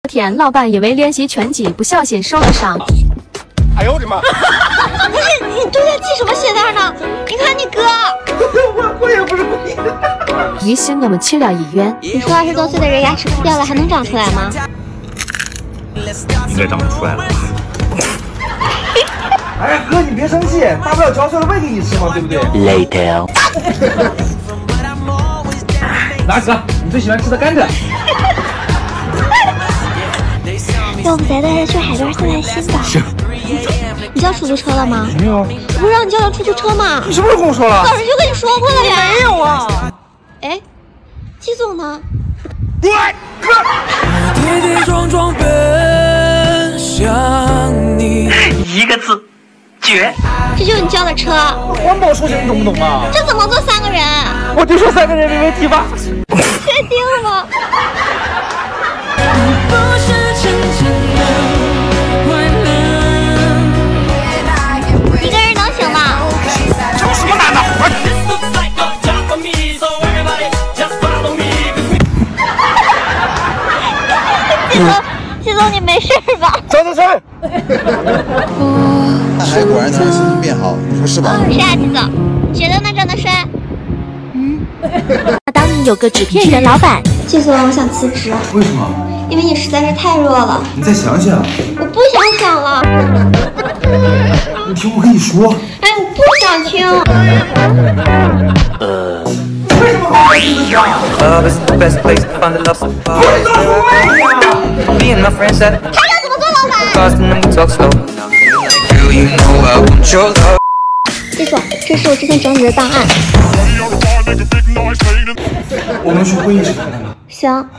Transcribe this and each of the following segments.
天，老板因为练习拳击不小心受了伤。 哎呦我的妈！ 不是你对他系什么鞋带呢？你看你哥。 我也不是故意的。 于是我们去了医院。 你说20多岁的人牙齿枯掉了还能长出来吗？ 应该长不出来了吧？ 哎呀哥，你别生气，大不了嚼碎了喂给你吃嘛，对不对 Later。 拿哥，你最喜欢吃的甘蔗。 要不咱带他去海边散散心吧？ 行。 你叫出租车了吗？ 没有。 不是让你叫辆出租车吗？ 你什么时候跟我说了？ 早上就跟你说过了呀。 没有啊。 哎，季总呢？ 对。 跌跌撞撞奔向你， 一个字，绝。 这就是你叫的车。 环保出行，你懂不懂啊？ 这怎么坐3个人？ 我就说3个人没问题吧。 确定吗？ 不是真正的快乐。 一个人能行吗？ 这有什么难的？ 季总，你没事吧？ 走。 还果然能让心情变好，你说是吧？ 是啊，季总，觉得呢，长得帅。 当你有个纸片人老板， 季总，我想辞职。 为什么？ 因为你实在是太弱了。 你再想想。 我不想想了。 你听我跟你说。 哎，我不想听。 为什么不跟你讲 Love is the best place to find the love so far. Me and my friends said, 还想怎么做老板？ fast and then we talk slow. Girl, you know I want your love. 季总，这是我之前整理的档案。 我们去会议室谈谈吧。 行。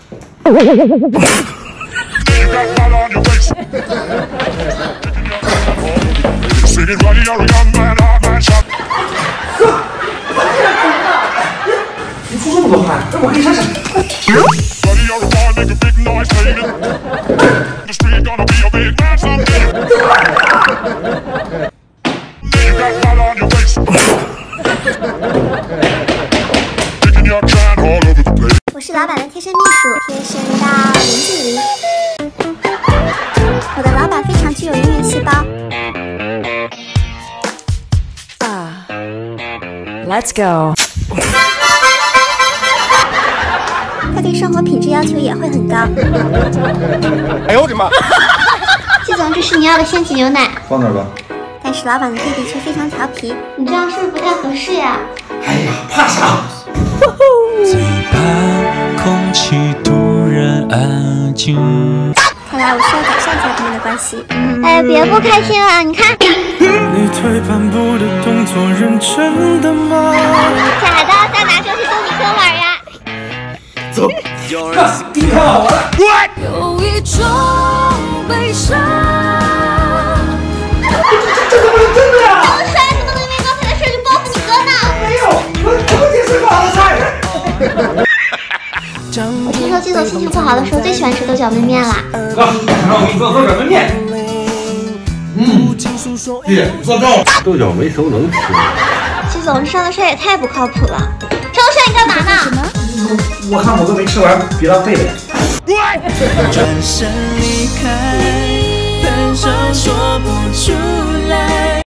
你出这么多汗，我给你扇扇。 我是老板的贴身秘书，贴身到零距离。我的老板非常具有音乐细胞。 Let's go。 他对生活品质要求也会很高。 哎呦我的妈！ 季总，这是你要的鲜挤牛奶， 放哪儿吧？ 但是老板的弟弟却非常调皮，你这样是不是不太合适呀？ 哎呀，怕啥？ 最怕空气突然安静。 看来我需要改善一下他们的关系。哎，别不开心了，你看。 你退半步的动作认真的吗？ 假的，再拿手去逗你哥玩呀。 走，你看好玩。 有一种悲伤。 这怎么是真的呀？ 这么帅，怎么能因为刚才的事就报复你哥呢？ 没有，我不解释好了噻。 我听说季总心情不好的时候最喜欢吃豆角焖面啦。 哥，让我给你做豆角焖面。姐，做到了。豆角没熟能吃吗？ 季总，这上的帅也太不靠谱了。上的帅你干嘛呢？ 我看我都没吃完，别浪费了。 转身离开，分手说不出。